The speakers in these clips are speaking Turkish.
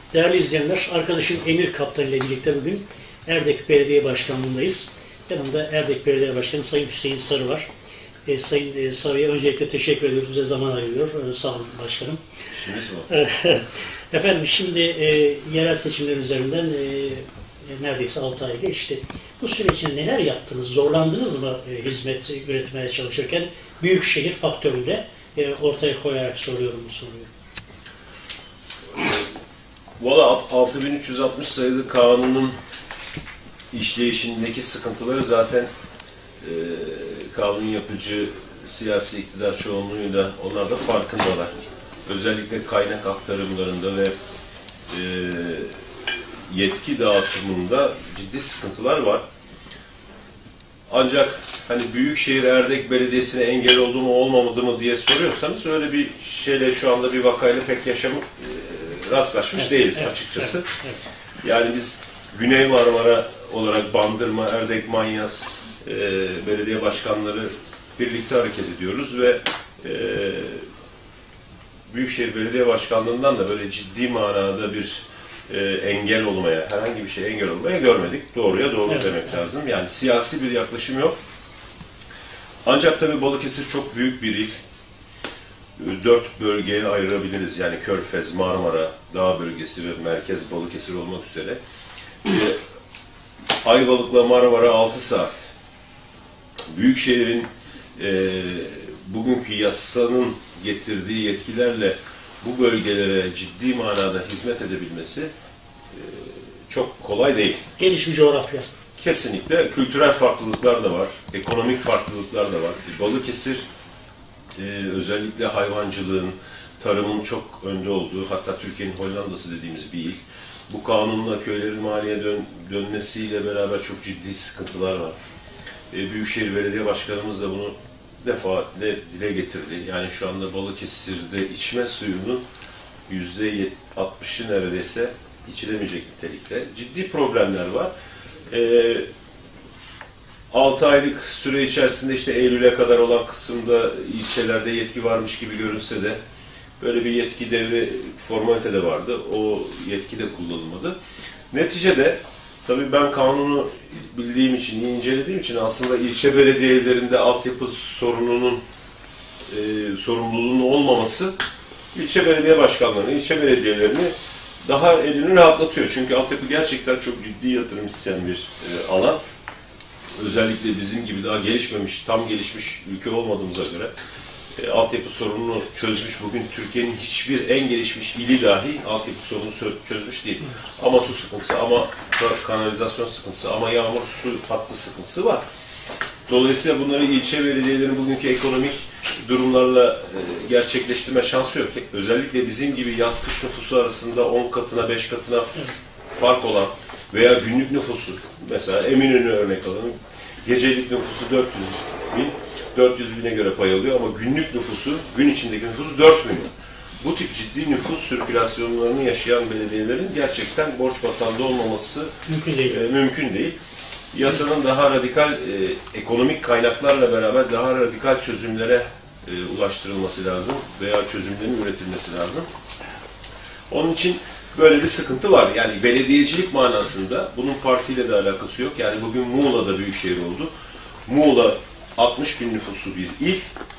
Değerli izleyenler, arkadaşım Emir Kaptan ile birlikte bugün Erdek Belediye Başkanlığı'ndayız. Yanımda Erdek Belediye Başkanı Sayın Hüseyin Sarı var. Sayın Sarı'ya öncelikle teşekkür ediyoruz. Bize zaman ayırıyor. Sağ olun başkanım. Efendim şimdi yerel seçimler üzerinden neredeyse 6 ay geçti. Bu süreçte neler yaptınız? Zorlandınız mı hizmet üretmeye çalışırken? Büyükşehir faktörünü de ortaya koyarak soruyorum bu soruyu. Valla 6360 sayılı kanunun işleyişindeki sıkıntıları zaten kanun yapıcı siyasi iktidar çoğunluğuyla onlar da farkındalar. Özellikle kaynak aktarımlarında ve yetki dağıtımında ciddi sıkıntılar var. Ancak hani Büyükşehir Erdek Belediyesi'ne engel oldu mu olmadı mı diye soruyorsanız öyle bir şeyle şu anda bir vakayla pek rastlaşmış değiliz açıkçası. Yani biz Güney Marmara olarak Bandırma, Erdek, Manyas belediye başkanları birlikte hareket ediyoruz ve Büyükşehir Belediye Başkanlığı'ndan da böyle ciddi manada bir engel olmaya, herhangi bir şeye engel olmaya görmedik. Doğruya doğru demek lazım. Yani siyasi bir yaklaşım yok. Ancak tabii Balıkesir çok büyük bir il. 4 bölgeye ayırabiliriz. Yani Körfez, Marmara, Dağ bölgesi ve merkez Balıkesir olmak üzere. Ayvalık'la Marmara 6 saat. Büyükşehir'in bugünkü yasanın getirdiği yetkilerle bu bölgelere ciddi manada hizmet edebilmesi çok kolay değil. Geniş bir coğrafya. Kesinlikle kültürel farklılıklar da var, ekonomik farklılıklar da var. Balıkesir özellikle hayvancılığın, tarımın çok önde olduğu, hatta Türkiye'nin Hollanda'sı dediğimiz bir il. Bu kanunla köylerin maliye dönmesiyle beraber çok ciddi sıkıntılar var. Büyükşehir Belediye Başkanımız da bunu defaatle dile getirdi. Yani şu anda Balıkesir'de içme suyunun %60'ı neredeyse içilemeyecek nitelikte. Ciddi problemler var. 6 aylık süre içerisinde işte Eylül'e kadar olan kısımda ilçelerde yetki varmış gibi görünse de böyle bir yetki devri formalite de vardı. O yetki de kullanılmadı. Neticede tabii ben kanunu bildiğim için, incelediğim için aslında ilçe belediyelerinde altyapı sorununun sorumluluğunun olmaması ilçe belediye başkanlarını, ilçe belediyelerini daha elini rahatlatıyor. Çünkü altyapı gerçekten çok ciddi yatırım isteyen bir alan. Özellikle bizim gibi daha gelişmemiş, tam gelişmiş ülke olmadığımıza göre altyapı sorununu çözmüş. Bugün Türkiye'nin hiçbir en gelişmiş ili dahi altyapı sorununu çözmüş değil. Ama su sıkıntısı, ama kanalizasyon sıkıntısı, ama yağmur su hattı sıkıntısı var. Dolayısıyla bunları ilçe belediyelerin bugünkü ekonomik durumlarla gerçekleştirme şansı yok. Özellikle bizim gibi yaz-kış nüfusu arasında 10 katına, 5 katına fark olan veya günlük nüfusu, mesela Eminönü örnek alalım, gecelik nüfusu 400 bin, 400 bine göre pay alıyor ama günlük nüfusu, gün içindeki nüfusu 4 milyon. Bu tip ciddi nüfus sirkülasyonlarını yaşayan belediyelerin gerçekten borç batağında olmaması mümkün değil. Yasanın daha radikal ekonomik kaynaklarla beraber daha radikal çözümlere ulaştırılması lazım veya çözümlerin üretilmesi lazım. Onun için böyle bir sıkıntı var. Yani belediyecilik manasında bunun partiyle de alakası yok. Yani bugün Muğla'da büyükşehir oldu. Muğla 60 bin nüfuslu bir il.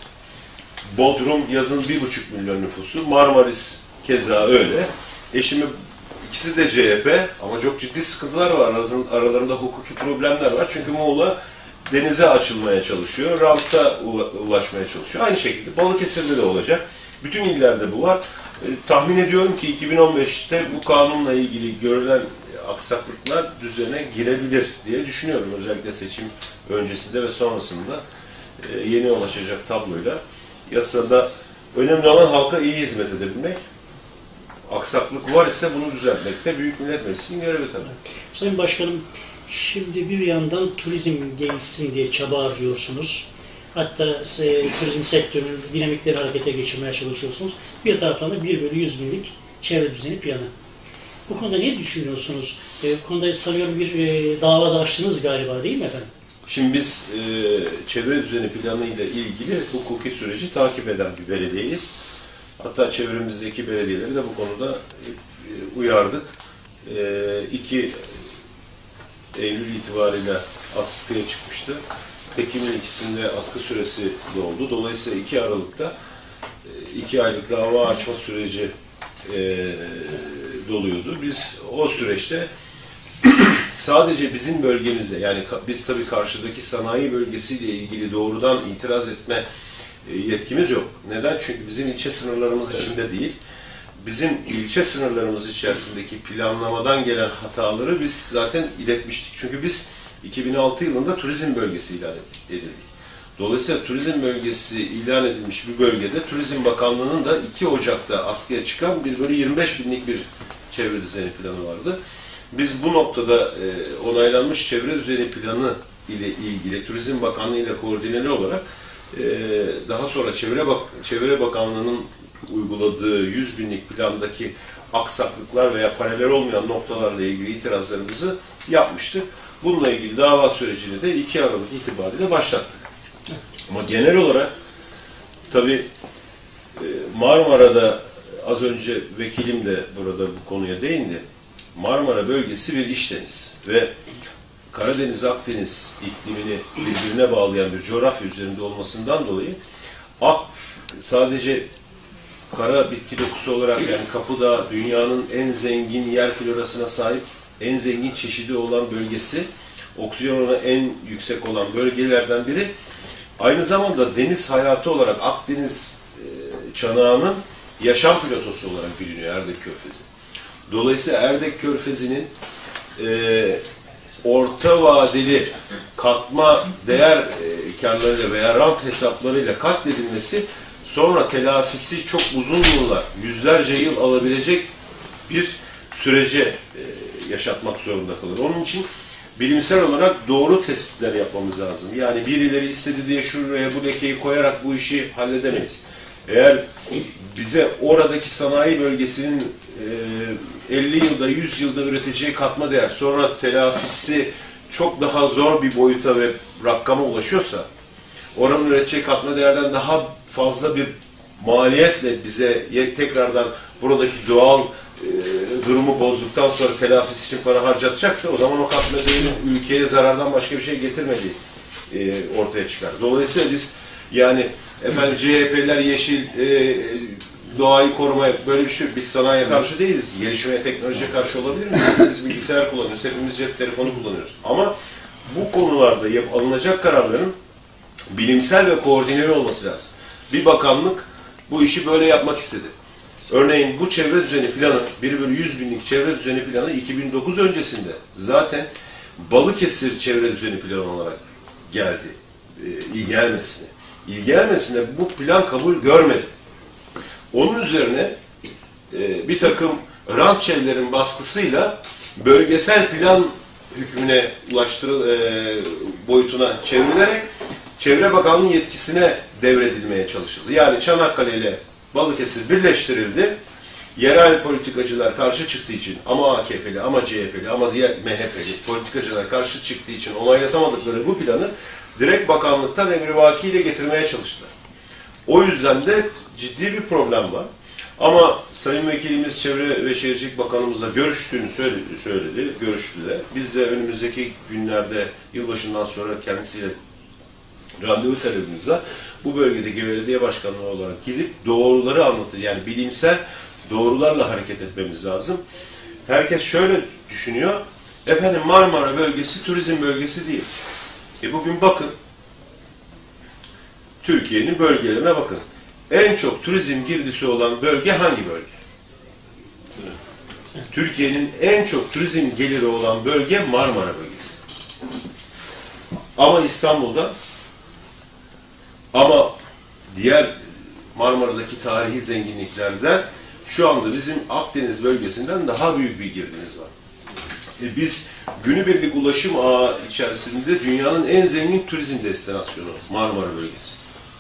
Bodrum yazın 1,5 milyon nüfusu. Marmaris keza öyle. İkisi de CHP ama çok ciddi sıkıntılar var. Aralarında hukuki problemler var. Çünkü Muğla denize açılmaya çalışıyor. Ranta ulaşmaya çalışıyor. Aynı şekilde Balıkesir'de de olacak. Bütün illerde bu var. Tahmin ediyorum ki 2015'te bu kanunla ilgili görülen aksaklıklar düzene girebilir diye düşünüyorum. Özellikle seçim öncesinde ve sonrasında yeni ulaşacak tabloyla. Yasada önemli olan halka iyi hizmet edebilmek. Aksaklık var ise bunu düzeltmek de Büyük Millet Meclisi'nin görevi tabii. Sayın Başkanım, şimdi bir yandan turizm gelişsin diye çaba harcıyorsunuz. Hatta turizm sektörünün dinamikleri harekete geçirmeye çalışıyorsunuz. Bir taraftan da 1/100 binlik çevre düzeni planı. Bu konuda ne düşünüyorsunuz? Bu konuda sanıyorum bir dava da açtınız galiba, değil mi efendim? Şimdi biz çevre düzeni planı ile ilgili hukuki süreci takip eden bir belediyeyiz. Hatta çevremizdeki belediyeleri de bu konuda uyardık. 2 Eylül itibariyle askıya çıkmıştı. Ekim'in ikisinde askı süresi doldu. Dolayısıyla 2 Aralık'ta 2 aylık dava açma süreci doluyordu. Biz o süreçte sadece bizim bölgemizde, yani biz tabii karşıdaki sanayi bölgesiyle ilgili doğrudan itiraz etme yetkimiz yok. Neden? Çünkü bizim ilçe sınırlarımız içinde değil. Bizim ilçe sınırlarımız içerisindeki planlamadan gelen hataları biz zaten iletmiştik. Çünkü biz 2006 yılında turizm bölgesi ilan edildik. Dolayısıyla turizm bölgesi ilan edilmiş bir bölgede Turizm Bakanlığı'nın da 2 Ocak'ta askıya çıkan bir böyle 25 binlik bir çevre düzeni planı vardı. Biz bu noktada onaylanmış çevre düzeni planı ile ilgili Turizm Bakanlığı ile koordineli olarak daha sonra Çevre Bakanlığı'nın uyguladığı 100 binlik plandaki aksaklıklar veya paralel olmayan noktalarla ilgili itirazlarımızı yapmıştık. Bununla ilgili dava sürecini de 2 Aralık itibariyle başlattık. Ama genel olarak tabii Marmara'da az önce vekilim de burada bu konuya değindi. Marmara bölgesi bir iç deniz ve Karadeniz-Akdeniz iklimini birbirine bağlayan bir coğrafya üzerinde olmasından dolayı sadece kara bitki dokusu olarak, yani Kapıdağ dünyanın en zengin yer florasına sahip, en zengin çeşidi olan bölgesi, oksijen oranı en yüksek olan bölgelerden biri. Aynı zamanda deniz hayatı olarak Akdeniz çanağının yaşam platosu olarak biliniyor Erdek Körfezi. Dolayısıyla Erdek Körfezi'nin orta vadeli katma değer karlarıyla veya rant hesaplarıyla katledilmesi, sonra telafisi çok uzun yıllar, yüzlerce yıl alabilecek bir sürece yaşatmak zorunda kalır. Onun için bilimsel olarak doğru tespitler yapmamız lazım. Yani birileri istedi diye şuraya bu lekeyi koyarak bu işi halledemeyiz. Eğer bize oradaki sanayi bölgesinin 50 yılda, 100 yılda üreteceği katma değer, sonra telafisi çok daha zor bir boyuta ve rakama ulaşıyorsa, oranın üreteceği katma değerden daha fazla bir maliyetle bize tekrardan buradaki doğal durumu bozduktan sonra telafisi için para harcatacaksa, o zaman o katma değerin ülkeye zarardan başka bir şey getirmediği ortaya çıkar. Dolayısıyla biz yani efendim CHP'liler yeşil doğayı korumaya, böyle bir şey yok. Biz sanayiye karşı değiliz. Gelişmeye, teknolojiye karşı olabilir miyiz? Hepimiz bilgisayar kullanıyoruz, hepimiz cep telefonu kullanıyoruz. Ama bu konularda alınacak kararların bilimsel ve koordineli olması lazım. Bir bakanlık bu işi böyle yapmak istedi. Örneğin bu çevre düzeni planı, 1/100 binlik çevre düzeni planı 2009 öncesinde zaten Balıkesir çevre düzeni planı olarak geldi. İl gelmesine bu plan kabul görmedi. Onun üzerine bir takım rant çevrelerinin baskısıyla bölgesel plan hükmüne boyutuna çevrilerek Çevre Bakanlığı yetkisine devredilmeye çalışıldı. Yani Çanakkale ile Balıkesir birleştirildi. Yerel politikacılar karşı çıktığı için, ama AKP'li, ama CHP'li, ama diğer MHP'li politikacılar karşı çıktığı için onaylatamadıkları bu planı direkt bakanlıktan emrivakiyle getirmeye çalıştılar. O yüzden de ciddi bir problem var. Ama Sayın Vekilimiz Çevre ve Şehircilik Bakanımızla görüştüğünü söyledi, görüştüler. Biz de önümüzdeki günlerde yılbaşından sonra kendisiyle randevu talebimiz var. Bu bölgedeki belediye başkanlığı olarak gidip doğruları anlatır. Yani bilimsel doğrularla hareket etmemiz lazım. Herkes şöyle düşünüyor. Efendim Marmara bölgesi turizm bölgesi değil. Bugün bakın. Türkiye'nin bölgelerine bakın. En çok turizm girdisi olan bölge hangi bölge? Türkiye'nin en çok turizm geliri olan bölge Marmara bölgesi. Ama İstanbul'da, ama diğer Marmara'daki tarihi zenginliklerden şu anda bizim Akdeniz bölgesinden daha büyük bir girdimiz var. Biz günübirlik ulaşım ağı içerisinde dünyanın en zengin turizm destinasyonu Marmara bölgesi.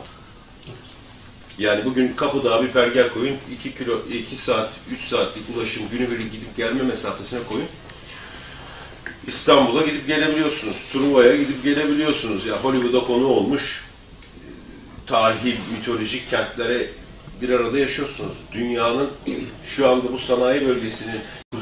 Yani bugün Kapıdağ'a bir pergel koyun, 2 saat, 3 saatlik ulaşım, günübirlik gidip gelme mesafesine koyun. İstanbul'a gidip gelebiliyorsunuz, Truva'ya gidip gelebiliyorsunuz. Ya Hollywood'a konu olmuş, tarihi, mitolojik kentlere bir arada yaşıyorsunuz. Dünyanın şu anda bu sanayi bölgesinin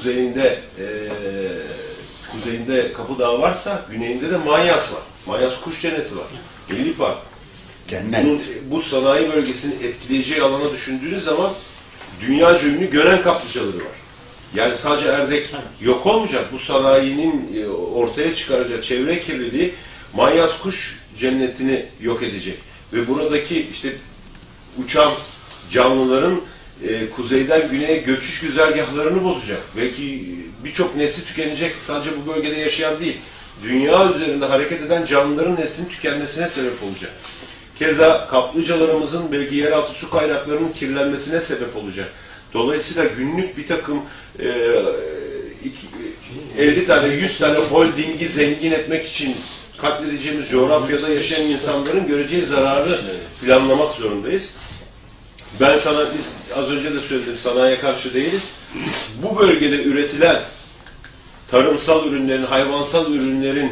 kuzeyinde Kapıdağ varsa güneyinde de Manyas var. Manyas kuş cenneti var. Milli Park. Cennet. Bu sanayi bölgesini etkileyeceği alana düşündüğünüz zaman dünya ünlü gören kaplıcaları var. Yani sadece Erdek yok olmayacak. Bu sanayinin ortaya çıkaracağı çevre kirliliği Manyas kuş cennetini yok edecek. Ve buradaki işte uçan canlıların kuzeyden güneye göçüş güzergahlarını bozacak. Belki birçok nesli tükenecek. Sadece bu bölgede yaşayan değil. Dünya üzerinde hareket eden canlıların neslinin tükenmesine sebep olacak. Keza kaplıcalarımızın belki yeraltı su kaynaklarının kirlenmesine sebep olacak. Dolayısıyla günlük bir takım 50 tane, 100 tane holdingi zengin etmek için katledeceğimiz coğrafyada yaşayan insanların göreceği zararı planlamak zorundayız. Ben sana, biz az önce de söyledim, sanayiye karşı değiliz. Bu bölgede üretilen tarımsal ürünlerin, hayvansal ürünlerin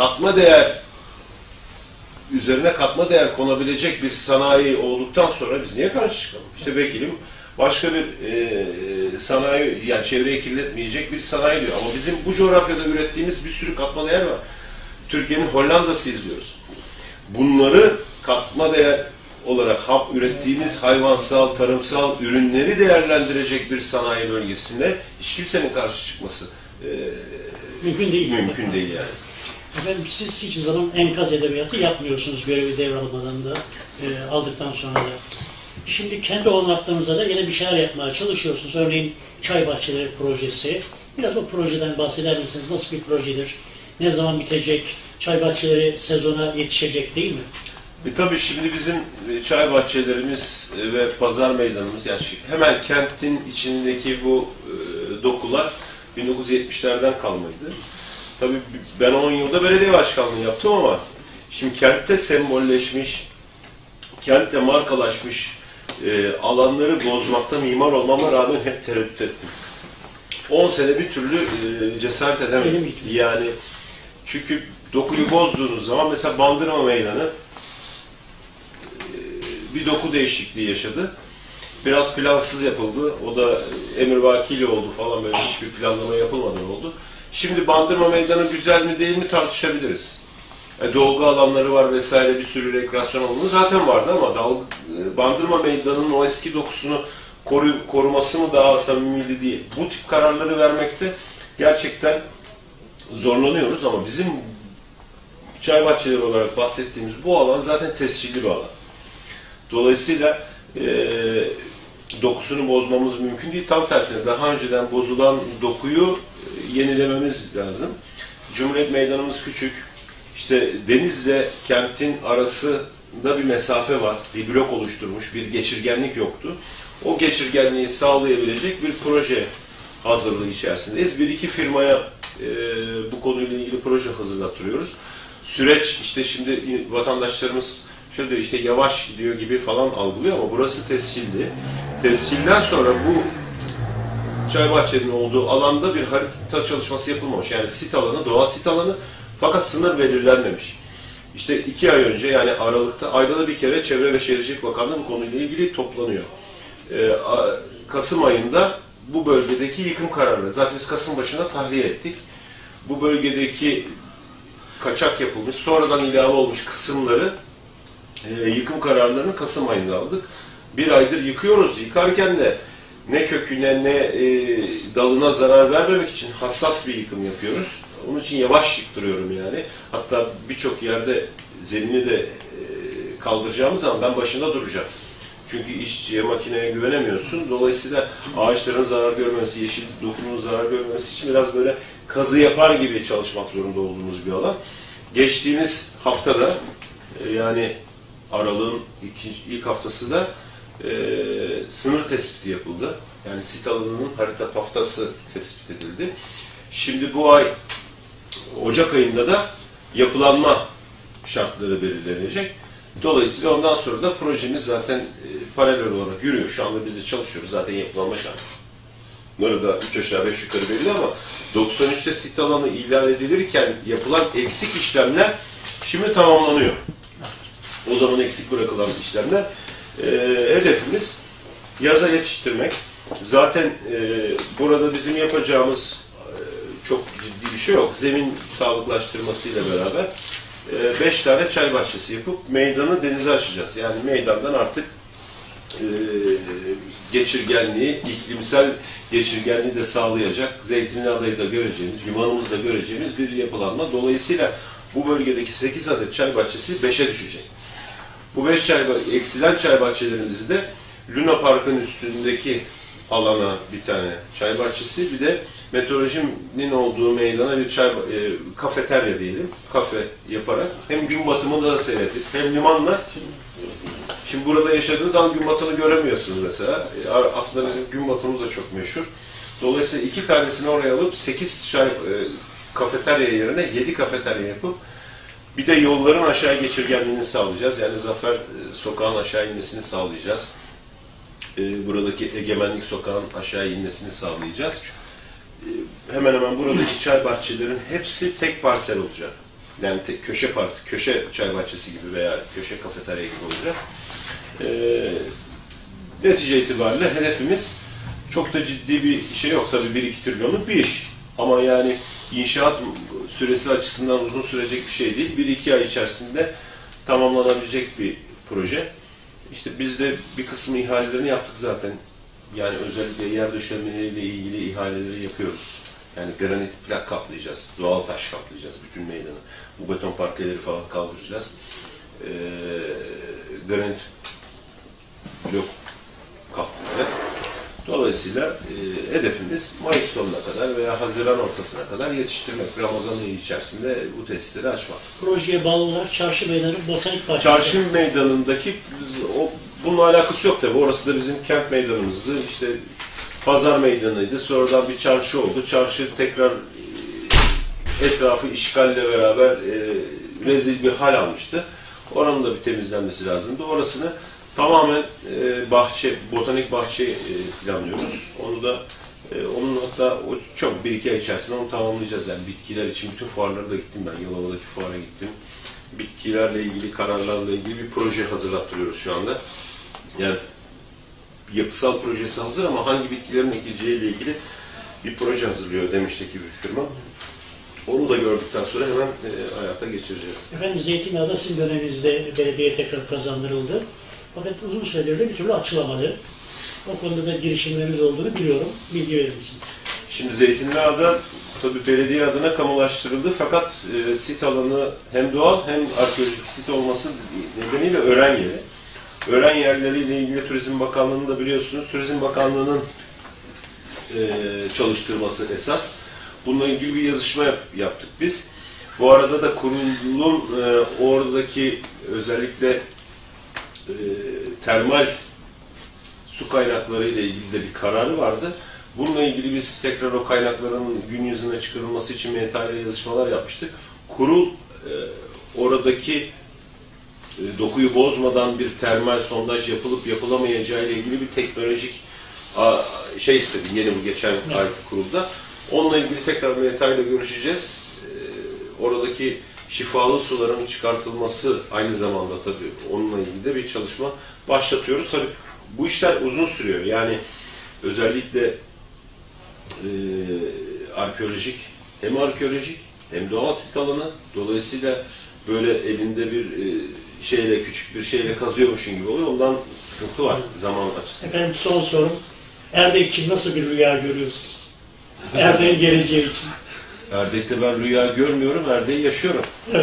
üzerine katma değer konabilecek bir sanayi olduktan sonra biz niye karşı çıkalım? İşte vekilim başka bir sanayi, yani çevreyi kirletmeyecek bir sanayi diyor. Ama bizim bu coğrafyada ürettiğimiz bir sürü katma değer var. Türkiye'nin Hollanda'sı izliyoruz. Bunları katma değer olarak ürettiğimiz hayvansal, tarımsal ürünleri değerlendirecek bir sanayi bölgesinde hiç kimsenin karşı çıkması mümkün değil. Mümkün değil yani. Efendim siz hiçbir zaman enkaz edebiyatı yapmıyorsunuz görevi devralmadan da, aldıktan sonra da. Şimdi kendi olanaklarınızda da yine bir şeyler yapmaya çalışıyorsunuz. Örneğin Çay Bahçeleri projesi. Biraz o projeden bahseder misiniz? Nasıl bir projedir? Ne zaman bitecek? Çay bahçeleri sezona yetişecek değil mi? Tabii şimdi bizim çay bahçelerimiz ve pazar meydanımız, yani hemen kentin içindeki bu dokular 1970'lerden kalmaydı. Tabii ben 10 yılda belediye başkanlığı yaptım ama şimdi kentte sembolleşmiş, kentle markalaşmış alanları bozmakta mimar olmama rağmen hep tereddüt ettim. 10 sene bir türlü cesaret edemedim. Yani çünkü dokuyu bozduğunuz zaman mesela Bandırma Meydanı bir doku değişikliği yaşadı. Biraz plansız yapıldı. O da emrivakiyle oldu falan, böyle hiçbir planlama yapılmadan oldu. Şimdi Bandırma Meydanı güzel mi değil mi tartışabiliriz. Dolgu alanları var vesaire, bir sürü rekreasyon alanı zaten vardı ama Bandırma Meydanı'nın o eski dokusunu koruması mı daha samimiydi değil. Bu tip kararları vermekte gerçekten zorlanıyoruz ama bizim çay bahçeleri olarak bahsettiğimiz bu alan zaten tescilli bir alan. Dolayısıyla dokusunu bozmamız mümkün değil. Tam tersine daha önceden bozulan dokuyu yenilememiz lazım. Cumhuriyet Meydanımız küçük. İşte denizle kentin arasında bir mesafe var. Bir blok oluşturmuş, bir geçirgenlik yoktu. O geçirgenliği sağlayabilecek bir proje hazırlığı içerisindeyiz. Bir iki firmaya bu konuyla ilgili proje hazırlattırıyoruz. Süreç işte şimdi vatandaşlarımız şöyle diyor, işte yavaş gidiyor gibi falan algılıyor ama burası tescilli. Tescilden sonra bu çay bahçelerinin olduğu alanda bir harita çalışması yapılmamış. Yani sit alanı, doğal sit alanı, fakat sınır belirlenmemiş. İşte 2 ay önce, yani Aralık'ta, ayda da bir kere Çevre ve Şehircilik Bakanlığı bu konuyla ilgili toplanıyor. Kasım ayında bu bölgedeki yıkım kararları, zaten biz Kasım başında tahliye ettik. Bu bölgedeki kaçak yapılmış, sonradan ilave olmuş kısımları yıkım kararlarını Kasım ayında aldık. 1 aydır yıkıyoruz. Yıkarken de ne köküne ne dalına zarar vermemek için hassas bir yıkım yapıyoruz. Onun için yavaş yıktırıyorum yani. Hatta birçok yerde zemini de kaldıracağımız zaman ben başında duracağım. Çünkü işçiye, makineye güvenemiyorsun. Dolayısıyla ağaçların zarar görmemesi, yeşil dokunun zarar görmemesi için biraz böyle kazı yapar gibi çalışmak zorunda olduğumuz bir alan. Geçtiğimiz haftada, yani Aralık'ın ilk haftası da sınır tespiti yapıldı. Yani sit alanının harita taftası tespit edildi. Şimdi bu ay Ocak ayında da yapılanma şartları belirlenecek. Dolayısıyla ondan sonra da projemiz zaten paralel olarak yürüyor. Şu anda biz de çalışıyoruz. Zaten yapılanma şartları da 3 aşağı 5 yukarı belli ama 93'te sit alanı ilan edilirken yapılan eksik işlemler şimdi tamamlanıyor. O zaman eksik bırakılan işlemler. Hedefimiz yaza yetiştirmek. Zaten burada bizim yapacağımız çok ciddi bir şey yok. Zemin sağlıklaştırmasıyla beraber 5 tane çay bahçesi yapıp meydanı denize açacağız. Yani meydandan artık geçirgenliği, iklimsel geçirgenliği de sağlayacak, Zeytinliada'yı da göreceğimiz, limanımızı da göreceğimiz bir yapılanma. Dolayısıyla bu bölgedeki 8 adet çay bahçesi 5'e düşecek. Bu 5 eksilen çay bahçelerimizi de Luna Park'ın üstündeki alana bir tane çay bahçesi, bir de meteorolojinin olduğu meydana bir kafeterya diyelim, kafe yaparak hem gün batımını da seyredip hem limanla. Şimdi burada yaşadığınız zaman gün batımını göremiyorsunuz mesela. Aslında bizim gün batımımız da çok meşhur. Dolayısıyla 2 tanesini oraya alıp 8 kafeterya yerine 7 kafeterya yapıp bir de yolların aşağı geçirgenliğini sağlayacağız. Yani Zafer Sokağı'nın aşağı inmesini sağlayacağız. Buradaki Egemenlik Sokağı'nın aşağı inmesini sağlayacağız. Hemen hemen buradaki çay bahçelerin hepsi tek parsel olacak. Yani köşe çay bahçesi gibi veya köşe kafeterya gibi olacak. Netice itibariyle hedefimiz çok da ciddi bir şey yok. Tabii 1-2 trilyonluk bir iş. Ama yani inşaat süresi açısından uzun sürecek bir şey değil. 1-2 ay içerisinde tamamlanabilecek bir proje. İşte biz de bir kısmı ihalelerini yaptık zaten. Yani özellikle yer döşemeleriyle ilgili ihaleleri yapıyoruz. Yani granit plak kaplayacağız, doğal taş kaplayacağız bütün meydanı. Bu beton parkeleri falan kaldıracağız. Granit blok kaplayacağız. Dolayısıyla hedefimiz Mayıs sonuna kadar veya Haziran ortasına kadar yetiştirmek. Ramazan ayı içerisinde bu tesisleri açmak. Projeye bağlı olarak Çarşı Meydanı Botanik Bahçesi. Çarşı Meydanı'ndaki bununla alakası yok tabii. Orası da bizim kent meydanımızdı. İşte pazar meydanıydı. Sonradan bir çarşı oldu. Çarşı tekrar etrafı işgalle beraber rezil bir hal almıştı. Oranın da bir temizlenmesi lazımdı. Orasını tamamen botanik bahçe planlıyoruz. Onu da onun hatta o çok 1-2 ay içerisinde onu tamamlayacağız. Yani bitkiler için bütün fuarlara da gittim ben. Yalova'daki fuara gittim. Bitkilerle ilgili, kararlarla ilgili bir proje hazırlattırıyoruz şu anda. Yani yapısal projesi hazır ama hangi bitkilerin ekileceğiyle ilgili bir proje hazırlıyor Demiş'teki bir firma. Onu da gördükten sonra hemen hayata geçireceğiz. Efendim Zeytinliada sizin döneminizde belediye tekrar kazandırıldı. Fakat uzun süredir de bir türlü açılamadı. O konuda da girişimleriniz olduğunu biliyorum. Bilgi verir misin? Şimdi Zeytinliada tabii belediye adına kamulaştırıldı fakat sit alanı hem doğal hem arkeolojik sit olması nedeniyle öğren yeri. Öğren yerleriyle ilgili Turizm Bakanlığı'nın da biliyorsunuz, Turizm Bakanlığı'nın çalıştırması esas. Bununla ilgili bir yazışma yaptık biz. Bu arada da kurulun oradaki özellikle termal su kaynakları ile ilgili de bir kararı vardı. Bununla ilgili biz tekrar o kaynakların gün yüzüne çıkarılması için MTA ile yazışmalar yapmıştık. Kurul oradaki dokuyu bozmadan bir termal sondaj yapılıp yapılamayacağı ile ilgili bir teknolojik şey istedi yeni bu geçen ayki kurulda. Onunla ilgili tekrar MTA ile görüşeceğiz. Oradaki şifalı suların çıkartılması aynı zamanda tabii onunla ilgili de bir çalışma başlatıyoruz. Tabii bu işler uzun sürüyor. Yani özellikle arkeolojik hem doğal sit alanı. Dolayısıyla böyle elinde bir küçük bir şeyle kazıyormuşsun gibi oluyor. Ondan sıkıntı var zaman açısından. Efendim son sorum. Erdek için nasıl bir rüya görüyorsunuz? Erdek'in geleceği için. Erdek'te ben rüya görmüyorum, Erdek'i yaşıyorum.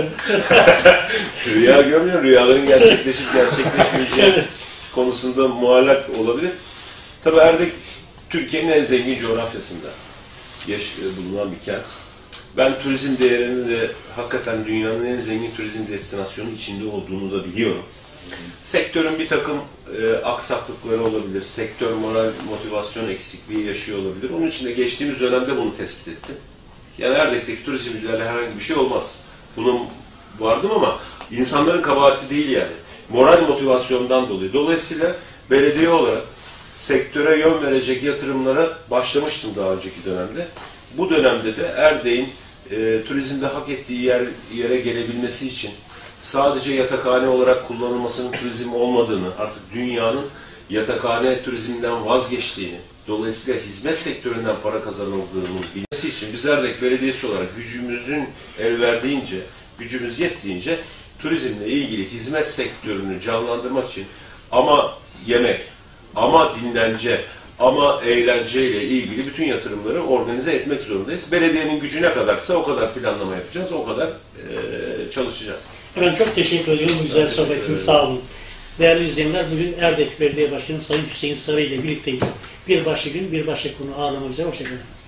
Rüya görmüyorum, rüyaların gerçekleşip gerçekleşmeyeceği konusunda muallak olabilir. Tabii Erdek, Türkiye'nin en zengin coğrafyasında bulunan bir kent. Ben turizm değerini de hakikaten dünyanın en zengin turizm destinasyonu içinde olduğunu da biliyorum. Sektörün bir takım aksaklıkları olabilir, sektör moral motivasyon eksikliği yaşıyor olabilir. Onun için de geçtiğimiz dönemde bunu tespit ettim. Yani Erdek'teki turizmcilerle herhangi bir şey olmaz. Bunun vardım ama insanların kabahati değil yani. Moral motivasyondan dolayı. Dolayısıyla belediye olarak sektöre yön verecek yatırımlara başlamıştım daha önceki dönemde. Bu dönemde de Erdek'in turizmde hak ettiği yere gelebilmesi için sadece yatakhane olarak kullanılmasının turizm olmadığını, artık dünyanın yatakhane turizminden vazgeçtiğini, dolayısıyla hizmet sektöründen para kazanıldığını bilmesi için biz Erdek Belediyesi olarak gücümüzün el verdiğince, gücümüz yettiğince turizmle ilgili hizmet sektörünü canlandırmak için ama yemek, ama dinlence, ama eğlenceyle ilgili bütün yatırımları organize etmek zorundayız. Belediyenin gücü ne kadarsa o kadar planlama yapacağız, o kadar çalışacağız. Efendim çok teşekkür ediyorum bu güzel sohbet için, sağ olun. Değerli izleyenler, bugün Erdek Belediye Başkanı Sayın Hüseyin Sarı ile birlikteyim. Bir başka gün, bir başka konu ağırlamak üzere. Hoşçakalın.